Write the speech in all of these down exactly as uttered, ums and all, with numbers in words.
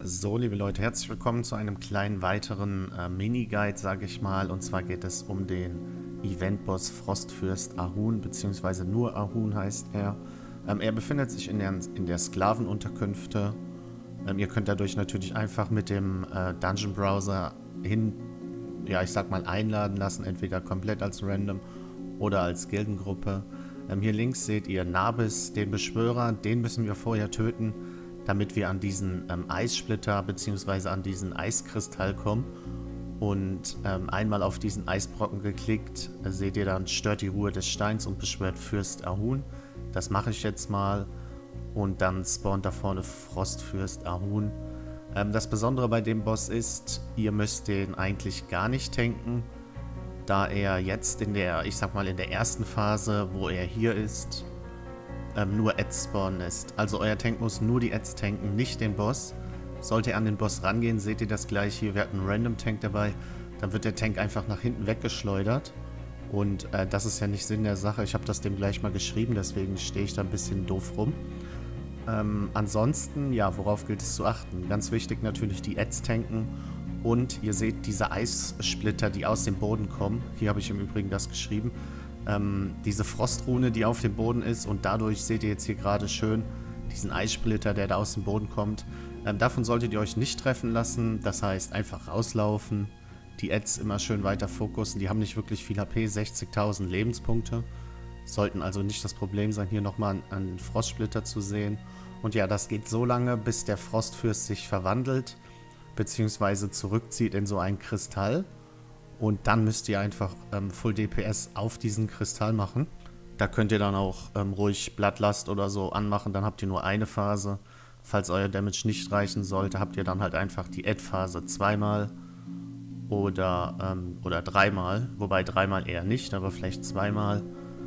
So, liebe Leute, herzlich willkommen zu einem kleinen weiteren äh, Mini-Guide, sage ich mal. Und zwar geht es um den Event-Boss Frostfürst Ahun, beziehungsweise nur Ahun heißt er. Ähm, er befindet sich in der, in der Sklavenunterkünfte. Ähm, ihr könnt dadurch natürlich einfach mit dem äh, Dungeon-Browser hin, ja, ich sag mal, einladen lassen, entweder komplett als Random oder als Gildengruppe. Ähm, hier links seht ihr Nabis, den Beschwörer, den müssen wir vorher töten, damit wir an diesen ähm, Eissplitter bzw. an diesen Eiskristall kommen. Und ähm, einmal auf diesen Eisbrocken geklickt, äh, seht ihr dann, stört die Ruhe des Steins und beschwört Fürst Ahun. Das mache ich jetzt mal. Und dann spawnt da vorne Frostfürst Ahun. Ähm, das Besondere bei dem Boss ist, ihr müsst den eigentlich gar nicht tanken, da er jetzt in der, ich sag mal, in der ersten Phase, wo er hier ist, Ähm, nur Ads spawnen lässt. Also euer Tank muss nur die Ads tanken, nicht den Boss. Sollte er an den Boss rangehen, seht ihr das gleich hier. Wir hatten einen Random Tank dabei. Dann wird der Tank einfach nach hinten weggeschleudert. Und äh, das ist ja nicht Sinn der Sache. Ich habe das dem gleich mal geschrieben, deswegen stehe ich da ein bisschen doof rum. Ähm, ansonsten, ja, worauf gilt es zu achten? Ganz wichtig natürlich die Ads tanken. Und ihr seht diese Eissplitter, die aus dem Boden kommen. Hier habe ich im Übrigen das geschrieben. Ähm, diese Frostrune, die auf dem Boden ist, und dadurch seht ihr jetzt hier gerade schön diesen Eissplitter, der da aus dem Boden kommt. Ähm, davon solltet ihr euch nicht treffen lassen, das heißt einfach rauslaufen, die Ads immer schön weiter fokussen, die haben nicht wirklich viel H P, sechzigtausend Lebenspunkte, sollten also nicht das Problem sein, hier nochmal einen Frostsplitter zu sehen. Und ja, das geht so lange, bis der Frostfürst sich verwandelt, beziehungsweise zurückzieht in so einen Kristall. Und dann müsst ihr einfach ähm, Full D P S auf diesen Kristall machen. Da könnt ihr dann auch ähm, ruhig Bloodlust oder so anmachen. Dann habt ihr nur eine Phase. Falls euer Damage nicht reichen sollte, habt ihr dann halt einfach die Add-Phase zweimal oder, ähm, oder dreimal. Wobei dreimal eher nicht, aber vielleicht zweimal.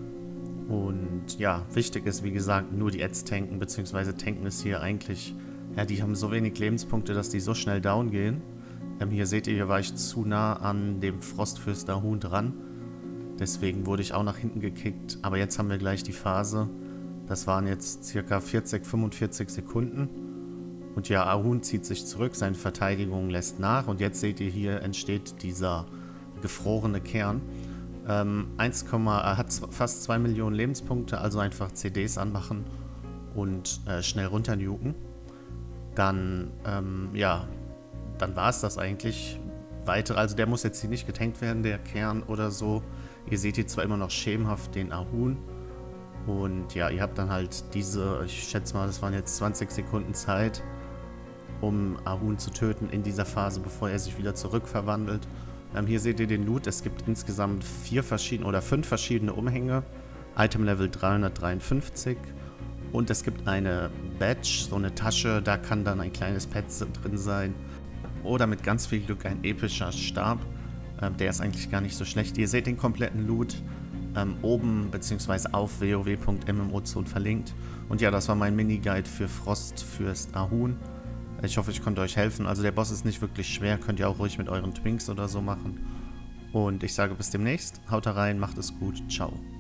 Und ja, wichtig ist wie gesagt nur die Ads tanken, beziehungsweise tanken ist hier eigentlich, ja, die haben so wenig Lebenspunkte, dass die so schnell down gehen. Ähm, hier seht ihr, hier war ich zu nah an dem Frostfürst Ahun dran. Deswegen wurde ich auch nach hinten gekickt. Aber jetzt haben wir gleich die Phase. Das waren jetzt circa vierzig, fünfundvierzig Sekunden. Und ja, Ahun zieht sich zurück, seine Verteidigung lässt nach. Und jetzt seht ihr, hier entsteht dieser gefrorene Kern. Ähm, eins, er hat fast zwei Millionen Lebenspunkte, also einfach C Ds anmachen und äh, schnell runternuken. Dann, ähm, ja... Dann war es das eigentlich. Weiter, also der muss jetzt hier nicht getankt werden, der Kern oder so. Ihr seht hier zwar immer noch schemenhaft den Ahun. Und ja, ihr habt dann halt diese, ich schätze mal, das waren jetzt zwanzig Sekunden Zeit, um Ahun zu töten in dieser Phase, bevor er sich wieder zurückverwandelt. Ähm, hier seht ihr den Loot. Es gibt insgesamt vier verschiedene oder fünf verschiedene Umhänge. Item Level dreihundertdreiundfünfzig. Und es gibt eine Badge, so eine Tasche, da kann dann ein kleines Pad drin sein. Oder mit ganz viel Glück ein epischer Stab. Ähm, der ist eigentlich gar nicht so schlecht. Ihr seht den kompletten Loot ähm, oben bzw. auf w o w punkt m m o zone verlinkt. Und ja, das war mein Mini-Guide für Frostfürst Ahun. Ich hoffe, ich konnte euch helfen. Also der Boss ist nicht wirklich schwer. Könnt ihr auch ruhig mit euren Twinks oder so machen. Und ich sage bis demnächst. Haut rein, macht es gut. Ciao.